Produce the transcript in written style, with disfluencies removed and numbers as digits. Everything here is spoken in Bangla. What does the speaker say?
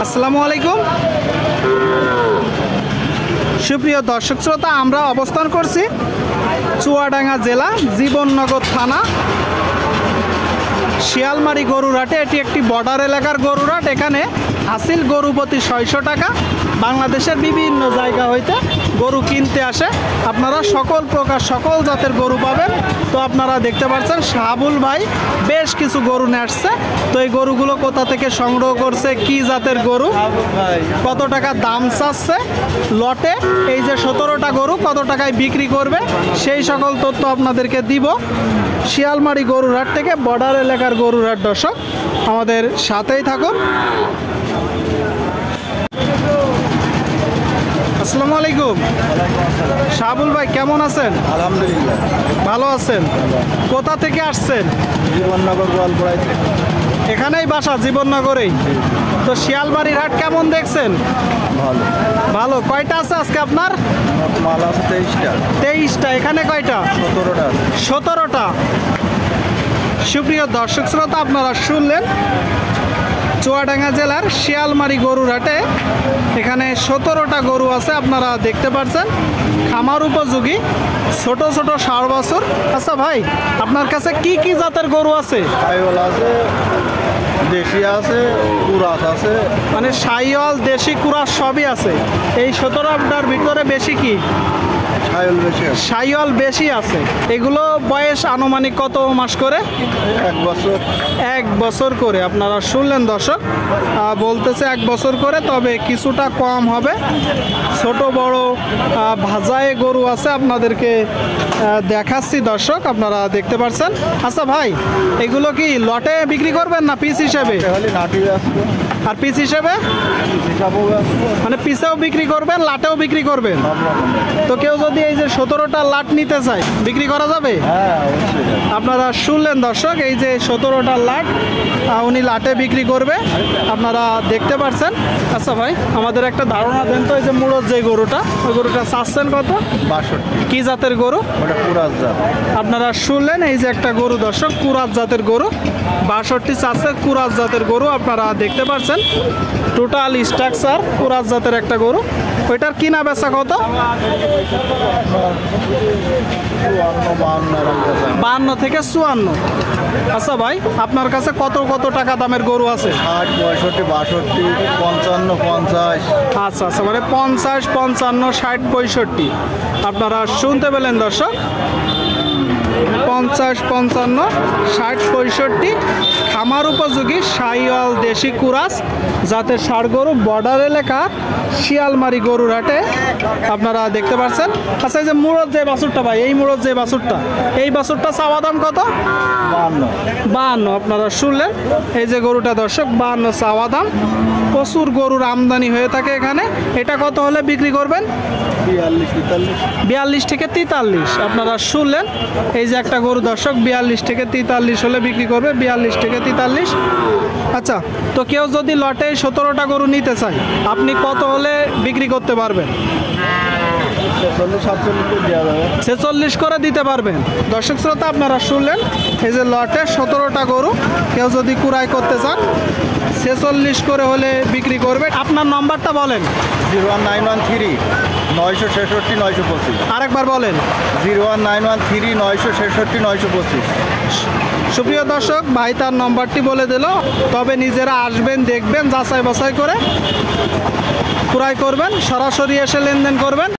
আসসালামু আলাইকুম সুপ্রিয় দর্শক শ্রোতা, আমরা অবস্থান করছি চুয়াডাঙ্গা জেলা জীবননগর থানা শিয়ালমারি গরুরহাটে। এটি একটি বর্ডার এলাকার গরুরহাট। এখানে হাসিল গরু প্রতি 600 টাকা। বাংলাদেশের বিভিন্ন জায়গা হইতে গরু কিনতে আসে। আপনারা সকল প্রকার সকল জাতের গরু পাবেন। তো আপনারা দেখতে পাচ্ছেন শাহাবুল ভাই বেশ কিছু গরু নিয়ে আসছে। তো এই গরুগুলো কোথা থেকে সংগ্রহ করছে, কি জাতের গরু, কত টাকা দাম চাচ্ছে লটে, এই যে 17টা গরু কত টাকায় বিক্রি করবে, সেই সকল তথ্য আপনাদেরকে দিব শিয়ালমারি গরুরহাট থেকে, বর্ডার এলাকার গরুরহাট। দর্শক আমাদের সাথেই থাকুন। আসসালামু আলাইকুম শাহাবুল ভাই, কেমন আছেন? আলহামদুলিল্লাহ ভালো আছেন। কোথা থেকে আসছেন? জীবননগর গোয়ালপাড়ায় থেকে। এখানেই বাসা জীবননগরেই। তো শিয়ালমারির হাট কেমন দেখছেন? ভালো ভালো। কয়টা আছে আজকে আপনার? মাল আছে 23টা। 23টা। এখানে কয়টা? 17টা। 17টা। সুপ্রিয় দর্শক শ্রোতা, আপনারা শুনলেন চুয়াডাঙ্গা জেলার শিয়ালমারি গরুরহাটে এখানে 17টা গরু আছে। আপনারা দেখতে পাচ্ছেন খামার উপযোগী ছোট ছোট 60 বছর। আচ্ছা ভাই, আপনার কাছে কি কি জাতের গরু আছে? সাইওয়াল আছে, দেশি আছে, কুরাস আছে। মানে সাইওয়াল, দেশি, কুরাস সবই আছে। এই 17টার ভিতরে বেশি কি? সাইওয়াল বেশি আছে। সাইওয়াল বেশি আছে। এগুলো বয়স আনুমানিক কত মাস করে? 1 বছর। 1 বছর করে। আপনারা শুনলেন দর্শক, বলতেছে 1 বছর করে, তবে কিছুটা কম হবে। ছোট বড় ভাজায় গরু আছে, আপনাদেরকে দেখাচ্ছি দর্শক, আপনারা দেখতে পাচ্ছেন। আচ্ছা ভাই, এগুলো কি লটে বিক্রি করবেন না পিস হিসেবে? খালি নাটি আসবে। আর পিস হিসেবে? হিসাবও আসবে। মানে পিসেও বিক্রি করবেন, লাটেও বিক্রি করবেন? তো কেউ যদি এই যে 17টা লাট নিতে চায় বিক্রি করা যাবে? হ্যাঁ অবশ্যই। আপনারা শুনলেন দর্শক, এই যে 17টা লাট উনি লাটে বিক্রি করবে, আপনারা দেখতে পাচ্ছেন। আচ্ছা ভাই, আমাদের একটা ধারণা দেন তো, এই যে মুড়োর যে গরুটা, ওই গরুটা চাচ্ছেন কত? 62। কি জাতের গরু? ওটা কুরাস জাত। আপনারা শুনলেন এই যে একটা গরু দর্শক, কুরাস জাতের গরু, 62 চাচ্ছে, কুরাস জাতের গরু। আপনারা দেখতে পাচ্ছেন টোটাল স্ট্রাকচার কুরাস জাতের একটা গরু। ওইটার কিনা বেচা কত? 52 থেকে 54। আচ্ছা ভাই, আপনার কাছে কত কত টাকা দামের গরু আছে? 60, 65, 62, 55, 50। আচ্ছা আচ্ছা, মানে 50, 55, 60, 65। আপনারা শুনতে পেলেন দর্শক, 50, 55, 60, 65 খামার উপযোগী সাইওয়াল দেশি কুরাস জাতের ষাঁড় গরু, বর্ডার এলাকা শিয়ালমারি গরুরহাটে আপনারা দেখতে পাচ্ছেন। আচ্ছা, এই যে মুড়োর যে বাছুরটা ভাই, এই মুড়োর যে বাছুরটা, এই বাছুরটা চাওয়া দাম কত? 52। আপনারা শুনলেন এই যে গরুটা দর্শক, 52 চাওয়া দাম। প্রচুর গরুর আমদানি হয়ে থাকে এখানে। এটা কত হলে বিক্রি করবেন? 42 থেকে 43। আপনারা শুনলেন এই যে একটা গরু দর্শক, 42 থেকে 43 হলে বিক্রি করবে, 42 থেকে 43। আচ্ছা, তো কেউ যদি লটে 17টা গরু নিতে চায়, আপনি কত হলে বিক্রি করতে পারবেন? 46 করে দিতে পারবেন। দর্শক শ্রোতা, আপনারা শুনলেন এই যে লটে 17টা গরু কেউ যদি কুড়াই করতে চান, 46 করে হলে বিক্রি করবে। আপনার নম্বরটা বলেন। 01913 966 925। আরেকবার বলেন। 01913 966 925। সুপ্রিয় দর্শক, ভাই তার নম্বরটি বলে দিল। তবে নিজেরা আসবেন, দেখবেন, যাচাই বাছাই করে ক্রয় করবেন, সরাসরি এসে লেনদেন করবেন।